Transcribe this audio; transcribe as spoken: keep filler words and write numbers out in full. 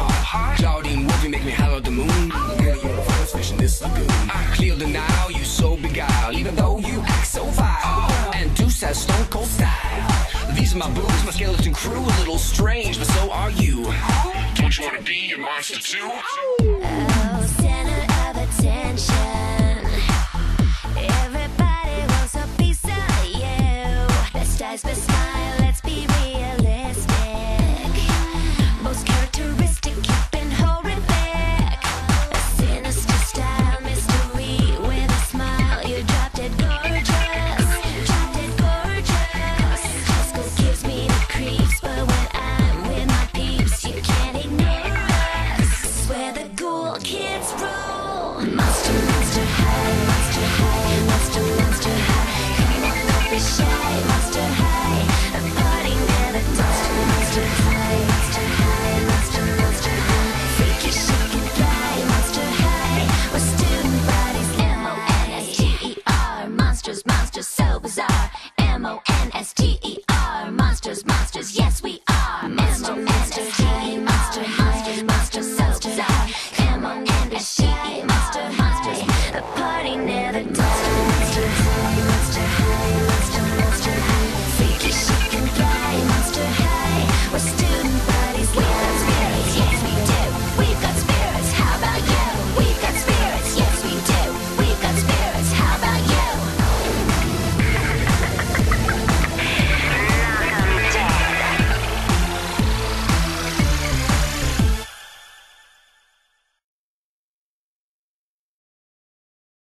hot. Claudine Wolfie make me holler at the moon. Girl, you're the finest fish in this lagoon. I clear the Nile, you so beguiled, even though you act so vile. And Deuce has stone cold style. These are my boobs, my skeleton crew, a little strange, but so are you. Don't you wanna be a monster too? Oh, center of attention. Everybody wants a piece of you. Let's dice but smile, let's be realistic. Most characteristic, keeping horrific. A sinister style, mystery with a smile. You dropped it gorgeous, dropped it gorgeous. High school gives me the creeps, but when I'm with my peeps, you can't ignore us. This is where the cool kids rule. Monster, monster high, monster high, monster, monster high. Come on, don't be shy, monster high. A party never dies. Monster high, monster high, monster, monster high. Freaky, shake and fly, monster high. We're student bodies, M O N S T E R. Monsters, monsters, so bizarre. M O N S T E R. Monsters, monsters, yes we